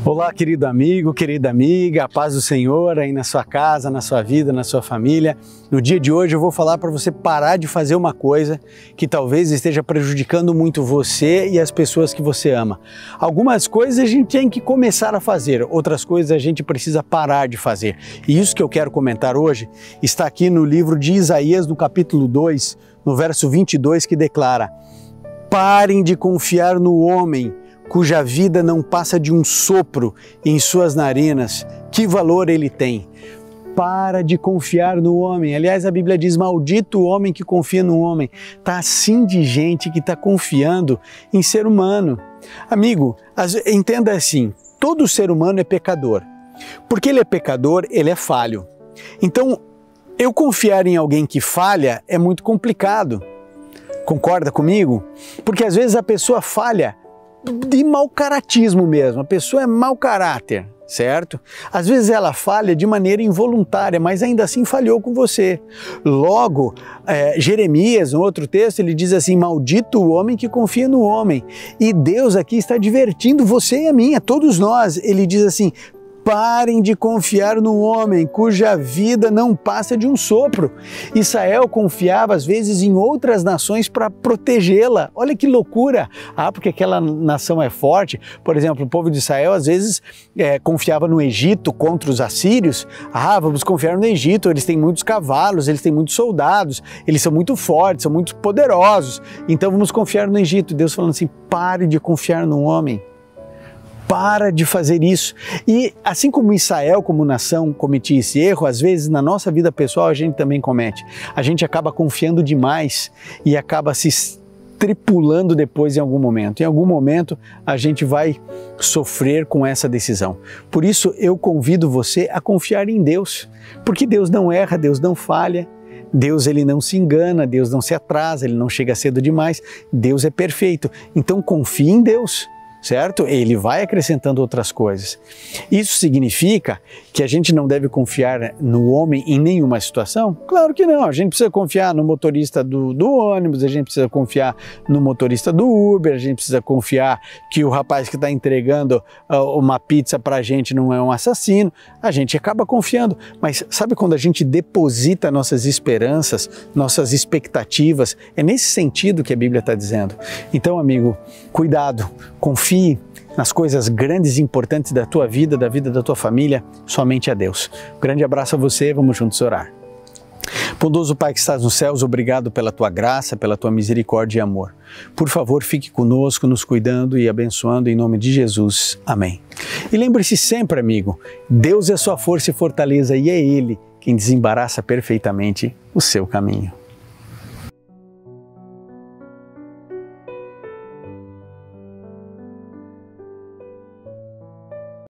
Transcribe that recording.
Olá, querido amigo, querida amiga, a paz do Senhor aí na sua casa, na sua vida, na sua família. No dia de hoje eu vou falar para você parar de fazer uma coisa que talvez esteja prejudicando muito você e as pessoas que você ama. Algumas coisas a gente tem que começar a fazer, outras coisas a gente precisa parar de fazer. E isso que eu quero comentar hoje está aqui no livro de Isaías, no capítulo 2, no verso 22, que declara: parem de confiar no homem, cuja vida não passa de um sopro em suas narinas. Que valor ele tem? Para de confiar no homem. Aliás, a Bíblia diz: maldito o homem que confia no homem. Está assim de gente que está confiando em ser humano. Amigo, entenda assim, todo ser humano é pecador. Porque ele é pecador, ele é falho. Então, eu confiar em alguém que falha é muito complicado. Concorda comigo? Porque às vezes a pessoa falha de mau caratismo mesmo, a pessoa é mau caráter, certo? Às vezes ela falha de maneira involuntária, mas ainda assim falhou com você. Logo, Jeremias, no outro texto, ele diz assim: maldito o homem que confia no homem. E Deus aqui está advertindo você e a mim, a todos nós. Ele diz assim: parem de confiar no homem, cuja vida não passa de um sopro. Israel confiava às vezes em outras nações para protegê-la. Olha que loucura! Porque aquela nação é forte. Por exemplo, o povo de Israel às vezes confiava no Egito contra os assírios. Vamos confiar no Egito, eles têm muitos cavalos, eles têm muitos soldados, eles são muito fortes, são muito poderosos. Então vamos confiar no Egito. Deus falando assim: pare de confiar no homem. Para de fazer isso. E assim como Israel, como nação, cometia esse erro, às vezes na nossa vida pessoal a gente também comete. A gente acaba confiando demais e acaba se tripulando depois em algum momento. Em algum momento a gente vai sofrer com essa decisão. Por isso eu convido você a confiar em Deus, porque Deus não erra, Deus não falha. Deus, ele não se engana, Deus não se atrasa, ele não chega cedo demais. Deus é perfeito. Então confie em Deus. Certo? Ele vai acrescentando outras coisas. Isso significa que a gente não deve confiar no homem em nenhuma situação? Claro que não. A gente precisa confiar no motorista do ônibus, a gente precisa confiar no motorista do Uber, a gente precisa confiar que o rapaz que está entregando uma pizza para a gente não é um assassino. A gente acaba confiando. Mas sabe quando a gente deposita nossas esperanças, nossas expectativas? É nesse sentido que a Bíblia está dizendo. Então, amigo, cuidado, confie nas coisas grandes e importantes da tua vida, da vida da tua família, somente a Deus. Um grande abraço a você, vamos juntos orar. Bondoso Pai que estás nos céus, obrigado pela tua graça, pela tua misericórdia e amor. Por favor, fique conosco, nos cuidando e abençoando em nome de Jesus. Amém. E lembre-se sempre, amigo, Deus é sua força e fortaleza e é Ele quem desembaraça perfeitamente o seu caminho.